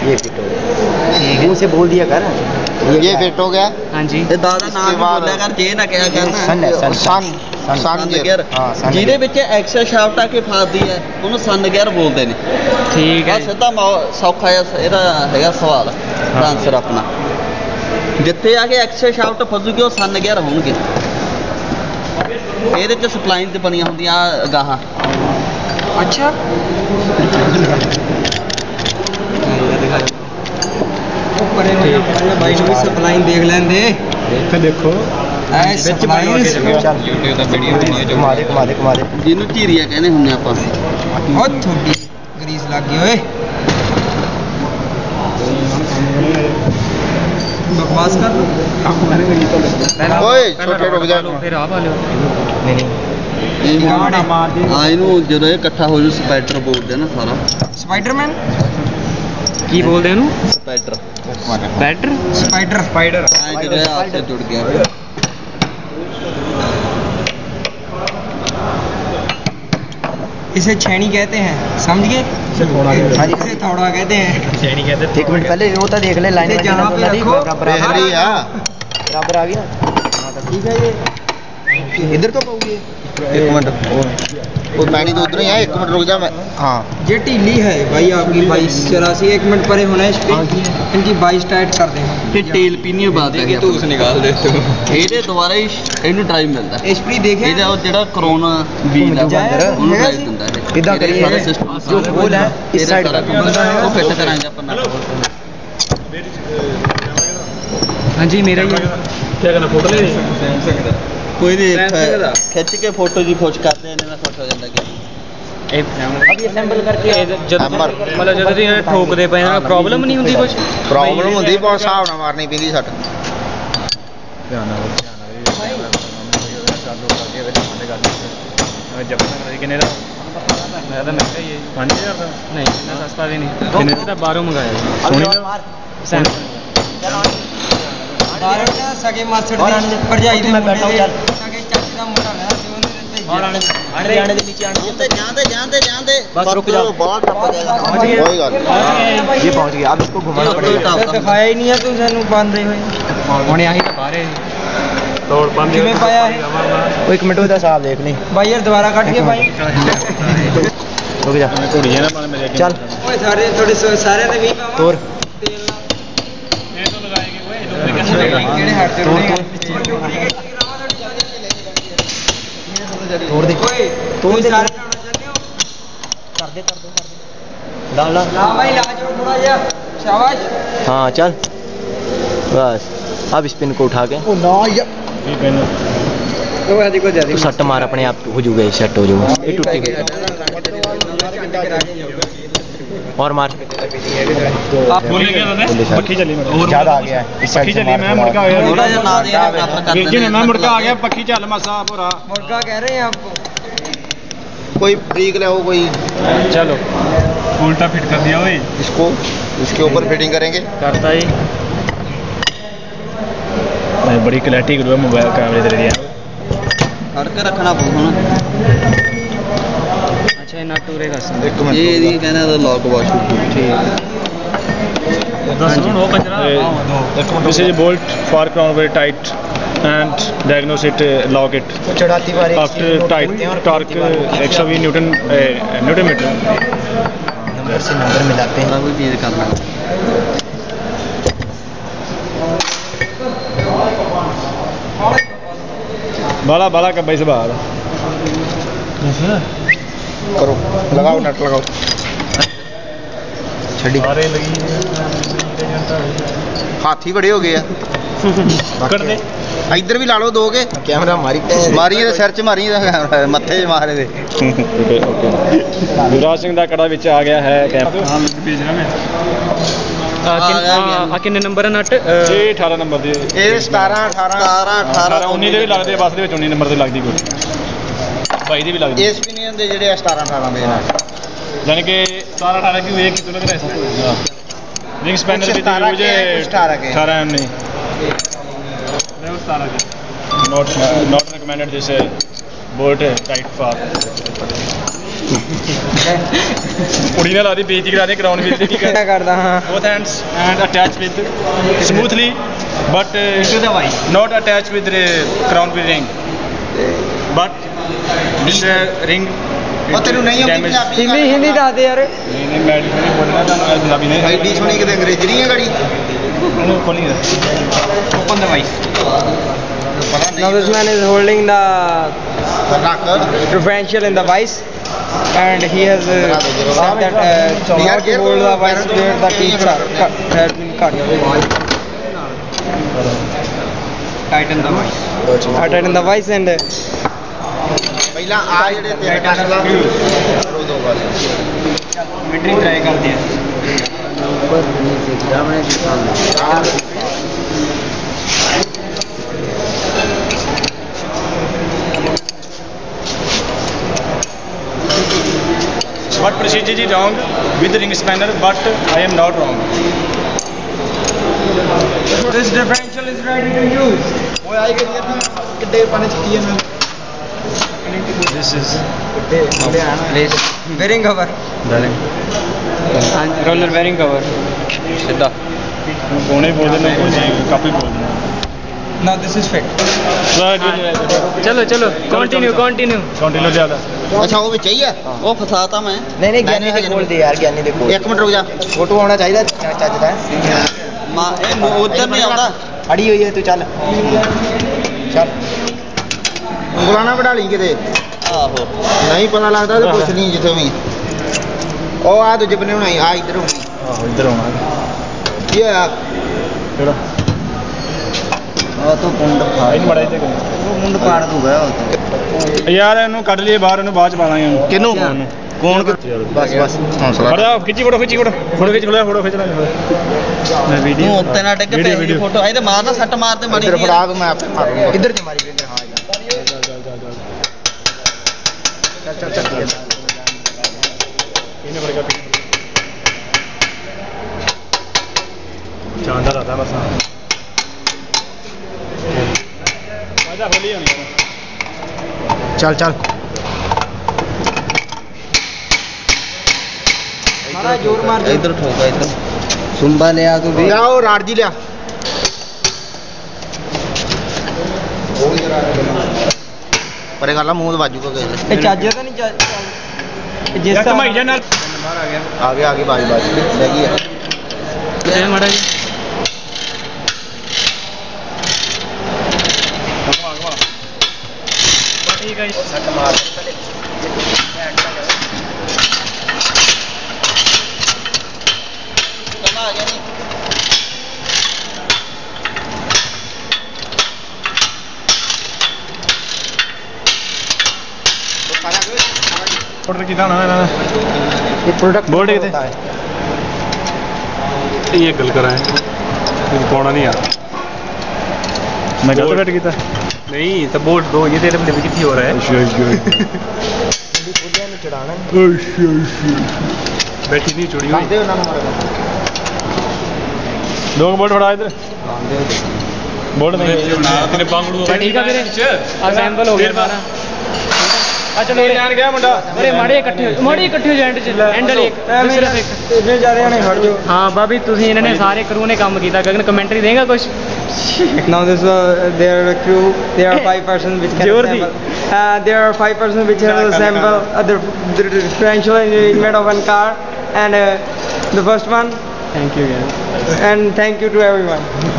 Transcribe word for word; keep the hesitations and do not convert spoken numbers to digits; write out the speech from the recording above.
ये फिट हो गया, मुंह से बोल दिया कर। ये फिट हो गया। हाँ जी। ਤੇ ਦਾਦਾ ਨਾਮ ਵੀ ਬੋਲਿਆ ਕਰ ਜੇ ਨਾ ਕਿਹਾ ਕਰ सन है सन सन सन ਗੇਅਰ ਹਾਂ, sun ਜਿਹਦੇ ਵਿੱਚ ਐਕਸਲ ਸ਼ਾਫਟ ਆ ਕੇ ਫਸਦੀ ਹੈ ਉਹਨੂੰ ਸਨ ਗੇਅਰ ਬੋਲਦੇ ਨੇ। ठीक है। ਆ ਸਿੱਧਾ ਮੌ- ਸੌਖਾ ਜਿਹਾ ਇਹਦਾ ਹੈਗਾ ਸਵਾਲ ਆਨਸਰ ਆਪਣਾ। ਜਿੱਥੇ ਆ ਕੇ ਐਕਸਲ ਸ਼ਾਫਟ ਫਸੂਗੀ ਉਹ ਸਨ ਗੇਅਰ ਹੋਣਗੇ। ਇਹਦੇ ਚ ਸਪਲਾਈਨ ਤੇ ਬਣੀਆਂ ਹੁੰਦੀਆਂ ਆਹ ਗਾਹਾਂ। अच्छा भाई भी सप्लाई देख लेंदे देखो घुमा दे घुमा दे घुमा दे। ਜਿਹਨੂੰ ਝੀਰੀਆ ਕਹਿੰਦੇ ਹੁੰਦੇ ਆਪਾਂ। बहुत थोड़ी ग्रीस लग गई ओए बकवास कर ओए छोटे रुक जा। फिर आप वाले नहीं नहीं ਹਾਂ ਇਹਨੂੰ ਜਦੋਂ ਇਹ ਇਕੱਠਾ ਹੋ ਜੂ ਸਪਾਈਡਰ ਬੋਲਦੇ ਨਾ ਸਾਰਾ। स्पाइडरमैन की बोल दे नु ਸਪਾਈਡਰ बैटर स्पाइडर स्पाइडर ਹਾਂ ਜਦੋਂ ਇਹ ਆਪਸ ਵਿੱਚ ਜੁੜ ਗਿਆ। इसे छेनी कहते हैं, समझ गए? हाँ जी। इसे थोड़ा कहते हैं। छेनी कहते एक मिनट पहले वो तो देख ले लाइन इसे जहाँ पे रखो बेहरी है। बराबर आ गया। हाँ तो ठीक है ये इधर तो पाओगे। एक मिनट वो पैनी तो उधर ही है। एक मिनट रुक जा मैं। हाँ ये ढीली है भाई आपकी बाईस चौरासी एक मिनट परे होना है इस पे इनकी बाईस टाइट कर दें ਤੇ ਟੇਲ ਪੀਨੀ ਬਾਤ ਹੈ तो उसे निकाल देते हो ਇਹਦੇ ਦੁਆਰਾ ਹੀ ਇਹਨੂੰ ਡਰਾਈਵ ਮਿਲਦਾ। एसपी देखे ਇਹਦਾ ਉਹ ਜਿਹੜਾ ਕਰੋਨਾ ਵੀਲ ਆ ਜਾਏ, ਉਹਨੂੰ ਹੈਗਾ ਡਰਾਈਵ ਜੀ। ਦਿੰਦਾ ਇਹ। इधर ਇਹਦੇ करिए ਸਾਰਾ system जो होल है इस साइड ਸਾਰਾ का ਉਹ ਫਿੱਟ ਕਰਾਂਗੇ ਆਪਾਂ ਨਾਲ। हाँ जी मेरा ही ਕੋਈ ਨਹੀਂ ਖਿੱਚ ਕੇ ਫੋਟੋ ਜੀ ਖੁਸ਼ ਕਰਦੇ ਨੇ ਨਾ ਖੁਸ਼ ਹੋ ਜਾਂਦਾ ਕਿ अब ये असेंबल करके हैमर मतलब जब ये ठोकदे पे ना प्रॉब्लम नहीं होती कुछ प्रॉब्लम ਹੁੰਦੀ ਬਹੁਤ ਹਿਸਾਬ ਨਾਲ ਮਾਰਨੀ ਪੈਂਦੀ ਸੱਟ। नहीं इतना सस्ता भी नहीं बारह मंगाया बारह का सगे मास्टर दी भरजाई दे मुंडे दे सगे चाची दा मुंडा लेना ते ओने और आने आने आने दे नीचे आने ਜਾਂਦੇ ਜਾਂਦੇ ਜਾਂਦੇ ਜਾਂਦੇ बस रुक जाओ। ਬਹੁਤ ਟੱਪ ਗਿਆ। कोई गल नहीं। ये पहुंच गया। अब इसको घुमाना पड़ेगा। ਤੇ ਦਿਖਾਇਆ ਹੀ ਨਹੀਂ ਆ ਤੂੰ ਸਾਨੂੰ ਬੰਦੇ ਹੋਏ हुणे आही तो बाहर तोड़ बंद ਕਿਵੇਂ ਪਾਇਆ ਇਹ वो एक मिनट होता साहब देख नहीं ਬਾਈ ਯਾਰ ਦੁਬਾਰਾ ਕੱਢ ਕੇ ਬਾਈ रुक जा चल ਓਏ ਸਾਰੇ ਥੋੜੇ ਸਾਰੇ ਤੇ ਵੀ ਪਾਵਾਂ तोड़ ਤੇਲ ਨਾਲ तोड़ ਕਿਹੜੇ ਹੱਥ ਤੇ तोड़ तोड़ दे ਓਏ तोड़ ਤੂੰ दे ਸਾਰੇ कर ਲਾਉਣਾ ਚਾਹੁੰਦੇ ਹੋ दे कर दे कर दे डाल डाल ਲਾ ਬਾਈ ਲਾ ਜੋ ਥੋੜਾ ਜਿਹਾ ਸ਼ਾਬਾਸ਼ हाँ चल बस अब स्पिन को उठा के ओ ना यार ਉਹ ਆਦੀ ਕੋ तू सट मार अपने आप हो जाएगा सेट हो जाएगा ये टूटी गई और मार पक्की चली ज्यादा आ गया है इस साइड से मार मैं मुड़का आया ਥੋੜਾ ਜਿਹਾ ਨਾ ਦੇ ਬਰਾਬਰ ਕਰ ਵੀਰ ਜੀ ਦਿੰਦੇ ਨੇ ਮੈਂ ਮੁੜਕਾ आ गया पक्की चल मसा पूरा मुर्गा कह रहे हैं आपको कोई ब्रेक ले कोई चलो उल्टा फिट कर दिया ओए इसको इसके ऊपर फिटिंग करेंगे। करता ही मैं बड़ी क्लैरिटी करूँगा मोबाइल कैमरे दे दिया ਫੜ ਕੇ ਰੱਖਣਾ ਪਊ ਹੁਣ। अच्छा ये नट टूरे कर एक मिनट ਇਹ ਨਹੀਂ ਕਹਿੰਦਾ ਤਾਂ lock wash This is a bolt for crown very tight and diagnose it, uh, lock it. चढ़ाती बारी After tight torque एक सौ बीस न्यूटन न्यूटन मीटर नंबर से नंबर मिलाते हैं। ਸਾਰਾ ਕੁਝ ਚੇਂਜ ਕਰਨਾ। बाला बाला का भाई सवाल करो लगाओ नट लगाओ। छड़ी हाथी बड़े हो गए कर दे इधर भी ला लो दो के कैमरा मारी मारी ਇਹਦੇ ਸਿਰ 'ਚ ਮਾਰੀ ਇਹਦੇ ਮੱਥੇ 'ਚ ਮਾਰੇ ਦੇ। ओके ओके युवराज सिंह ਦਾ ਕੜਾ ਵਿੱਚ ਆ ਗਿਆ ਹੈ ਕੈਪ ਹਾਂ ਭੇਜਣਾ ਮੈਂ ਆ ਕਿੰਨੇ ਨੰਬਰ ਹੈ ਨਟ ਇਹ ਅਠਾਰਾਂ ਨੰਬਰ ਦੇ ਇਹ ਸਤਾਰਾਂ ਅਠਾਰਾਂ ਸਤਾਰਾਂ ਅਠਾਰਾਂ ਉੱਨੀ ਦੇ ਵੀ ਲੱਗਦੇ ਬੱਸ ਦੇ ਵਿੱਚ ਉੱਨੀ ਨੰਬਰ ਦੇ ਲੱਗਦੀ ਕੋਈ ਬਾਈ ਦੇ ਵੀ ਲੱਗਦੀ ਇਸ ਪਿਨੀਅਨ ਦੇ ਜਿਹੜੇ ਸਤਾਰਾਂ ਅਠਾਰਾਂ ਦੇ ਨੇ ਯਾਨੀ ਕਿ ਸਤਾਰਾਂ ਅਠਾਰਾਂ ਕੀ ਵੇਖ ਕਿਤੋਂ ਲੱਗ ਰਿਹਾ ਹੈ रिंग स्पैनर भी सतारह के हैं, कुछ अठारह के हैं। अठारह एम नहीं सतारह के not not recommended this bolt tight for ਕੁੜੀ ਨਾਲ ਆਦੀ ਬੇਇੱਜ਼ਤੀ ਕਰਾ ਦੇ ਕਰਾਉਣ ਵਿੱਚ ਕੀ क्या करदा हां both hands and attach with smoothly but uh, to the wife not attached with the crown with ring but this uh, ring ਉਹ ਤੈਨੂੰ ਨਹੀਂ ਆਉਂਦੀ ਪੰਜਾਬੀ हिंदी हिंदी ਦੱਸ ਦੇ ਯਾਰ ਨਹੀਂ ਨਹੀਂ ਮੈਂ ਨਹੀਂ ਬੋਲਣਾ ਤੁਹਾਨੂੰ ਪੰਜਾਬੀ ਨਹੀਂ ਐਡੀ ਸੋਹਣੀ ਕਿਤੇ ਅੰਗਰੇਜ਼ੀ ਨਹੀਂ ਹੈ ਗਾੜੀ ਉਹਨੂੰ ਖੋਲੀ open the wife ਪਤਾ now this man is holding the ਰੱਖ differential in the vice and he has uh, said that uh, not to hold the vice where the teeth are cut, have been cut tighten the vice uh, tighten the vice and uh, ਪਹਿਲਾਂ ਆ ਜਿਹੜੇ ਤੇਰੇ ਟਾਸਲਾ ਕਰੋ ਦੋ ਵਾਰ metering try ਕਰਦੇ ਆ but procedure is wrong with the ring spanner but I am not wrong this differential is ready to use ਓਏ ਆਈ ਕਰੀਏ ਕਿੱਡੇ ਪਾਣੀ ਚ ਕੀ ਹੈ this is please bearing cover and roller bearing cover ਸਿੱਧਾ ਕੋਨੇ ਬੋਲਦੇ ਨੇ ਕੋਈ ਕਾਪੀ ਬੋਲਦੇ now this is fit ਚਲੋ ਚਲੋ ਕੰਟੀਨਿਊ ਕੰਟੀਨਿਊ ਕੰਟੀਨਿਊ ਜ਼ਿਆਦਾ ਅੱਛਾ ਉਹ ਵਿੱਚ ਹੀ ਆ ਉਹ ਫਸਾਤਾ ਮੈਂ ਨਹੀਂ ਨਹੀਂ ਗਿਆਨੀ ਦੇ ਕੋਲ ਦੇ ਯਾਰ ਗਿਆਨੀ ਦੇ ਕੋਲ ਇੱਕ ਮਿੰਟ ਰੁਕ ਜਾ ਫੋਟੋ ਆਉਣਾ ਚਾਹੀਦਾ ਚੱਜ ਦਾ ਮਾ ਇਹ ਮੂੰਹ ਉੱਧਰ ਨਹੀਂ ਆਉਂਦਾ ਅੜੀ ਹੋਈ ਹੈ ਤੂੰ ਚੱਲ ਚੱਲ ਉਂਗਲਾਂ ਨਾ ਵਢਾ ਲਈ ਕਿਤੇ ਆਹੋ ਨਹੀਂ ਪਤਾ ਲੱਗਦਾ ਤੇ ਪੁੱਛ ਲਈ ਜਿੱਥੇ ਵੀ ਉਹ ਆ ਦੂਜੇ ਬੰਨੇ ਬਣਾਈ ਆ ਇੱਧਰ ਹੋਣੀ ਆਹੋ ਇੱਧਰ ਆਉਣਾ ਕੀ ਆ ਕਿਹੜਾ ਉਹ ਤੂੰ ਮੁੰਡ ਫਾੜ ਇਹਨੂੰ ਮੜਾ ਇੱਥੇ ਉਹ ਮੁੰਡ ਪਾੜ ਦੂਗਾ ਉਹ ਯਾਰ ਇਹਨੂੰ ਕੱਢ ਲਈਏ ਬਾਹਰ ਇਹਨੂੰ ਬਾਅਦ ਚ ਪਾ ਲਾਂਗੇ ਉਹਨੂੰ ਕਿਹਨੂੰ ਉਹਨੂੰ। ਕੌਣ ਬਸ ਬਸ ਹੌਸਲਾ ਫੜਾ ਖਿੱਚੀ ਫੋਟੋ ਖਿੱਚੀ ਫੋਟੋ ਫੋਟੋ ਖਿੱਚ ਲੈ ਫੋਟੋ ਖਿੱਚ ਲੈ ਮੈਂ ਵੀਡੀਓ ਤੂੰ ਉੱਤੇ ਨਾ ਡਿੱਗ ਵੀਡੀਓ, ਪਈ ਵੀਡੀਓ। ਫੋਟੋ ਇਹਦੇ ਮਾਰਨਾ ਸੱਟ ਮਾਰਦੇ ਮਾੜੀ ਇੱਧਰ ਜਿਹੀ। ਫੜਾ ਦੂੰ ਮੈਂ ਆਪੇ ਮਾਰੂੰਗਾ ਇੱਧਰ ਤੇ ਮਾਰੀ ਵੀਰ ਹਾਂ ਚੱਲ ਚੱਲ ਚੱਲ ਇਹਨੇ ਬੜੇਗਾ ਚਾਂਦਾ ਰਹਾ ਬਸ ਆਜਾ ਹੋਲੀ ਆਉਂਦਾ ਚੱਲ ਚੱਲ ਮਾਰਾ ਜ਼ੋਰ ਮਾਰ ਦੇ ਇੱਧਰ ਠੋਕਾ ਇੱਧਰ ਸੁੰਬਾ ਲਿਆ ਤੂੰ ਵੀ ਲਿਆ ਉਹ ਰਾੜ ਜੀ ਲਿਆ ਪਰੇ ਗੱਲ ਆ ਮੂੰਹ ਵਾਜੂਗਾ ਕਿਸੇ ਇਹ ਚੱਜ ਤਾਂ ਨਹੀਂ ਚੱਜ ਜਿਸ ਇੱਕ ਮਾਈ ਨਾਲ ਬਾਹਰ ਆ ਗਿਆ ਆ ਗਿਆ ਆ ਗਈ ਬਾਜੀ ਬਾਜੀ ਹੈਗੀ ਆ ਇਹ ਮਾੜਾ ਜੀ ਠੀਕ ਹੈ ਜੀ ਸੱਟ ਮਾਰ ਆ ਗਿਆ ਨਹੀਂ ਆਰਡਰ ਕੀਤਾ ਹੋਣਾ ਇਹਨਾਂ ਦਾ ये प्रोडक्ट बोर्ड कितने? होता है ਇਹ ਗੱਲ ਕਰਾਂ ਇਹ ਪਾਉਣਾ ਨਹੀਂ ਯਾਰ ਮੈਂ ਗਲਤ ਬੈਠ ਕੀਤਾ ਨਹੀਂ ਤਾਂ ਬੋਰਡ ਦੋ ਇਹ ਤੇਰੇ ਬੰਦੇ ਕਿੱਥੇ ਹੋ ਰਿਹਾ ਹੈ ਅੱਛਾ ਅੱਛਾ पुलिया में चढ़ाना ਅੱਛਾ ਅੱਛਾ ਬੈਠੀ ਨਹੀਂ ਚੁੜੀ ਹੋਈ ਦੇ ਉਹਨਾਂ ਨੂੰ ਮਾਰੋ ਦੋ ਬੋਰਡ ਫੜਾ ਇਧਰ ਬੋਰਡ ਨਹੀਂ ਤੇਰੇ ਬਾਂਗੜੂ ਠੀਕ ਆ ਵੀਰੇ ਅਸੈਂਬਲ ਹੋ ਗਿਆ ਸਾਰਾ ਆ ਚਲੋ ਉਰੇ ਜਾਣ ਗਿਆ ਮੁੰਡਾ ਉਰੇ ਮਾੜੇ ਇਕੱਠੇ ਹੋ ਮਾੜੇ ਇਕੱਠੇ ਹੋ ਜੈਂਟ ਚ ਐਂਡ ਵਾਲੇ ਇੱਕ ਸਿਰਫ ਇੱਕ इतने जा रहे हैं हट जाओ ਹਾਂ ਬਾਬੀ ਤੁਸੀਂ ਇਹਨਾਂ ਨੇ ਸਾਰੇ ਕਰੂ ਨੇ ਕੰਮ ਕੀਤਾ ਗਗਨ ਕਮੈਂਟਰੀ ਦੇਗਾ ਕੁਝ now this uh, their crew there are five persons which can Jordi. assemble uh, there are five persons which have assemble uh, the, the differential arrangement of one car and uh, the first one thank you ਯਾਰ and thank you to everyone